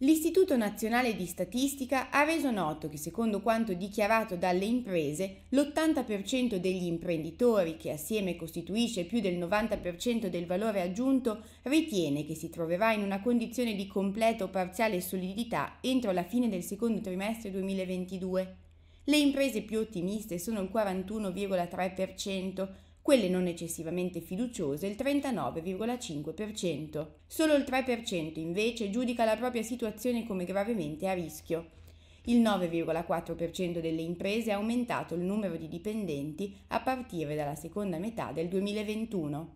L'Istituto Nazionale di Statistica ha reso noto che, secondo quanto dichiarato dalle imprese, l'80% degli imprenditori, che assieme costituisce più del 90% del valore aggiunto, ritiene che si troverà in una condizione di completa o parziale solidità entro la fine del secondo trimestre 2022. Le imprese più ottimiste sono il 41,3%, quelle non eccessivamente fiduciose il 39,5%. Solo il 3% invece giudica la propria situazione come gravemente a rischio. Il 9,4% delle imprese ha aumentato il numero di dipendenti a partire dalla seconda metà del 2021.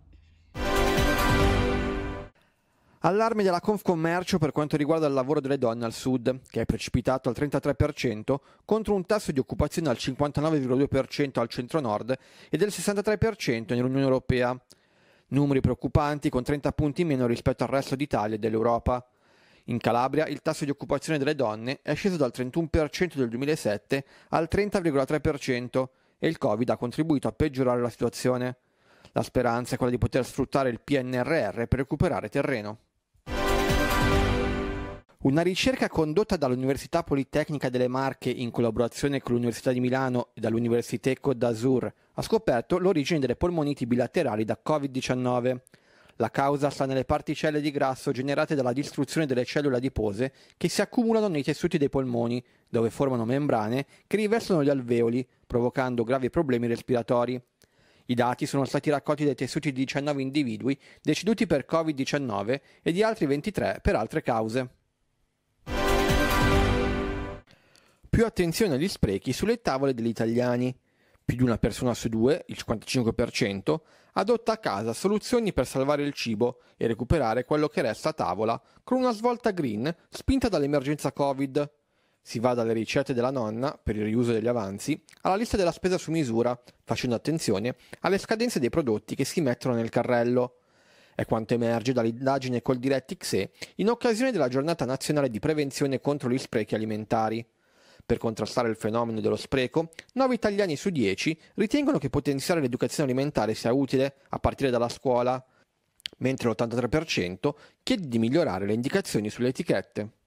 Allarme della Confcommercio per quanto riguarda il lavoro delle donne al sud, che è precipitato al 33% contro un tasso di occupazione al 59,2% al centro-nord e del 63% nell'Unione Europea. Numeri preoccupanti con 30 punti meno rispetto al resto d'Italia e dell'Europa. In Calabria il tasso di occupazione delle donne è sceso dal 31% del 2007 al 30,3% e il Covid ha contribuito a peggiorare la situazione. La speranza è quella di poter sfruttare il PNRR per recuperare terreno. Una ricerca condotta dall'Università Politecnica delle Marche in collaborazione con l'Università di Milano e dall'Université Côte d'Azur ha scoperto l'origine delle polmoniti bilaterali da Covid-19. La causa sta nelle particelle di grasso generate dalla distruzione delle cellule adipose che si accumulano nei tessuti dei polmoni, dove formano membrane che rivestono gli alveoli, provocando gravi problemi respiratori. I dati sono stati raccolti dai tessuti di 19 individui deceduti per Covid-19 e di altri 23 per altre cause. Più attenzione agli sprechi sulle tavole degli italiani. Più di una persona su due, il 55%, adotta a casa soluzioni per salvare il cibo e recuperare quello che resta a tavola, con una svolta green spinta dall'emergenza Covid. Si va dalle ricette della nonna, per il riuso degli avanzi, alla lista della spesa su misura, facendo attenzione alle scadenze dei prodotti che si mettono nel carrello. È quanto emerge dall'indagine Coldiretti-XE in occasione della Giornata Nazionale di Prevenzione contro gli sprechi alimentari. Per contrastare il fenomeno dello spreco, 9 italiani su 10 ritengono che potenziare l'educazione alimentare sia utile a partire dalla scuola, mentre l'83% chiede di migliorare le indicazioni sulle etichette.